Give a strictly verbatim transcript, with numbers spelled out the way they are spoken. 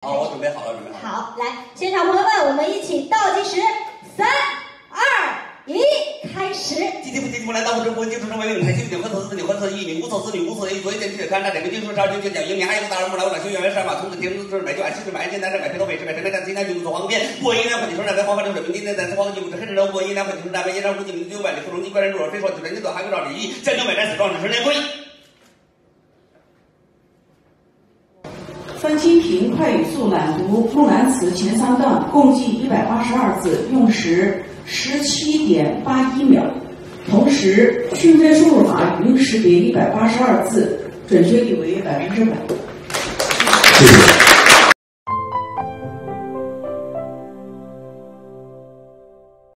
好，我准备好了，准备好了。 好，来，现场朋友们，我们一起倒计时，三、二、一，开始。 今天不今天不来到我直播，就是为了台球点和投资你和投一名无所思女无所 A， 昨天去看那两个金属烧就就讲英明，还有个大人不来我俩学员上马，从此天资就是买就按七十买，简单是买配套配置买成买单，今天就做黄边，播音量或者说那边黄花流水，明天在黄金五十黑人楼播音量或者说那边一张估计明九百里，不容易怪人入耳，非说九人就走还有道理，将就买单死壮只是年归。 分清屏快语速朗读木兰辞前三段，共计一百八十二字，用时十七点八一秒。同时，讯飞输入法语音识别一百八十二字，准确率为百分之百。